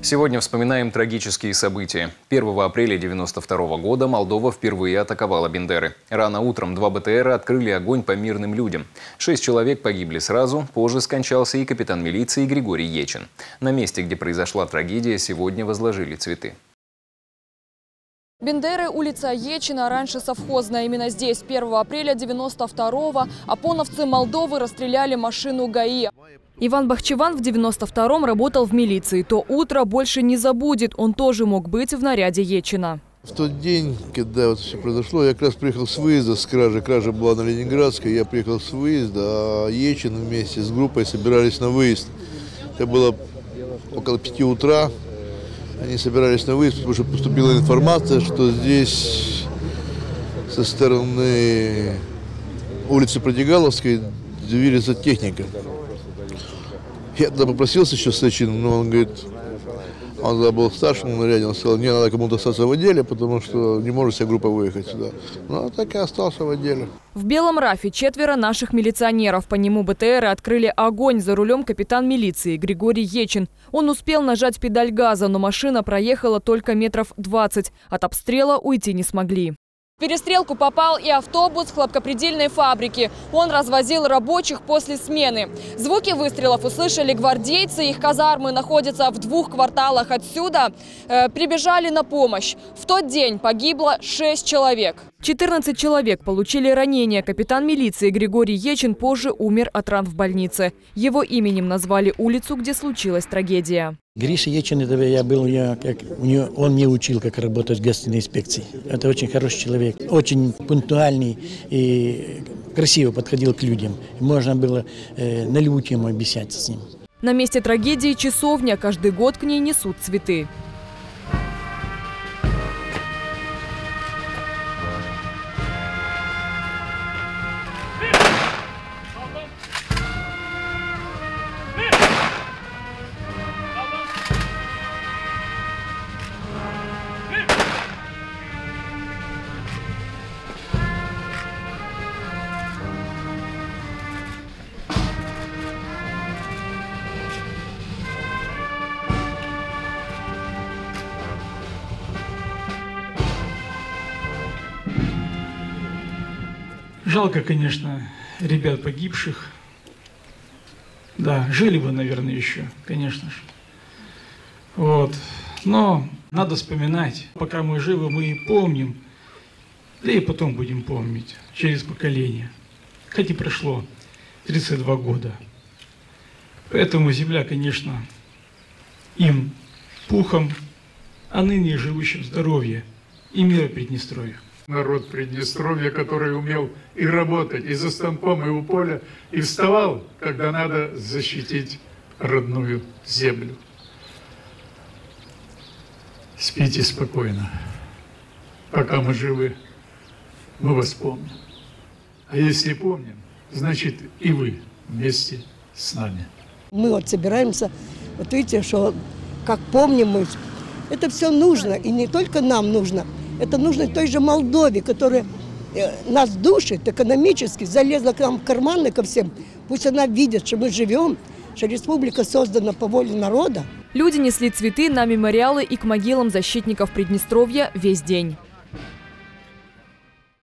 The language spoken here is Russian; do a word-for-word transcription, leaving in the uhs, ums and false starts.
Сегодня вспоминаем трагические события. первого апреля девяносто второго года Молдова впервые атаковала Бендеры. Рано утром два БТРа открыли огонь по мирным людям. Шесть человек погибли сразу, позже скончался и капитан милиции Григорий Ечин. На месте, где произошла трагедия, сегодня возложили цветы. Бендеры, улица Ечина, раньше совхозная. Именно здесь первого апреля девяносто второго опоновцы Молдовы расстреляли машину ГАИ. Иван Бахчеван в девяносто втором работал в милиции. То утро больше не забудет. Он тоже мог быть в наряде Ечина. В тот день, когда вот все произошло, я как раз приехал с выезда, с кражи. Кража была на Ленинградской. Я приехал с выезда, а Ечин вместе с группой собирались на выезд. Это было около пяти утра. Они собирались на выезд, потому что поступила информация, что здесь со стороны улицы Продигаловской движется техника. Я тогда попросился еще с Ечином, но он говорит, он тогда был в старшем наряде, он сказал, мне надо кому-то остаться в отделе, потому что не может вся группа выехать сюда. Ну, а так и остался в отделе. В белом рафе четверо наших милиционеров. По нему БТРы открыли огонь. За рулем капитан милиции Григорий Ечин. Он успел нажать педаль газа, но машина проехала только метров двадцать. От обстрела уйти не смогли. В перестрелку попал и автобус хлопкопредельной фабрики. Он развозил рабочих после смены. Звуки выстрелов услышали гвардейцы. Их казармы находятся в двух кварталах отсюда. Э, прибежали на помощь. В тот день погибло шесть человек. четырнадцать человек получили ранения. Капитан милиции Григорий Ечин позже умер от ран в больнице. Его именем назвали улицу, где случилась трагедия. Гриша Ечин, это я был, я, как, у него, он мне учил, как работать в государственной инспекции. Это очень хороший человек, очень пунктуальный и красиво подходил к людям. Можно было э, на любую тему объяснять с ним. На месте трагедии часовня. Каждый год к ней несут цветы. Жалко, конечно, ребят погибших. Да, жили бы, наверное, еще, конечно же. Вот. Но надо вспоминать. Пока мы живы, мы и помним. Да и потом будем помнить. Через поколение. Хоть и прошло тридцать два года. Поэтому земля, конечно, им пухом, а ныне живущим здоровье и мира Приднестровья. Народ Приднестровья, который умел и работать, и за станком, и у поля, и вставал, когда надо защитить родную землю. Спите спокойно. Пока мы живы, мы вас помним. А если помним, значит и вы вместе с нами. Мы вот собираемся, вот видите, что как помним мы, это все нужно, и не только нам нужно. Это нужно той же Молдове, которая нас душит экономически, залезла к нам в карманы ко всем. Пусть она видит, что мы живем, что республика создана по воле народа. Люди несли цветы на мемориалы и к могилам защитников Приднестровья весь день.